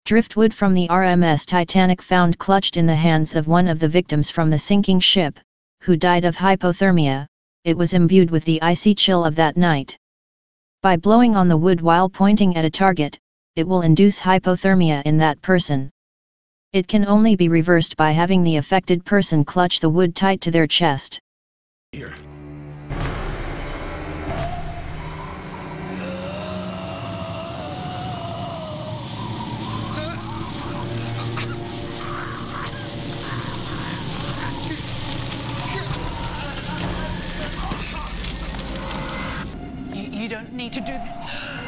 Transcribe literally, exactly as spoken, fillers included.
Driftwood from the R M S Titanic found clutched in the hands of one of the victims from the sinking ship, who died of hypothermia. It was imbued with the icy chill of that night. By blowing on the wood while pointing at a target, it will induce hypothermia in that person. It can only be reversed by having the affected person clutch the wood tight to their chest. Here. You, you don't need to do this.